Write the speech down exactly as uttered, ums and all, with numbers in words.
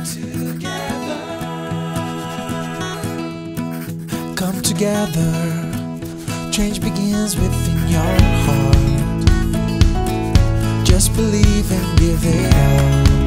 together. Come together. Change begins within your heart. Just believe and give it up.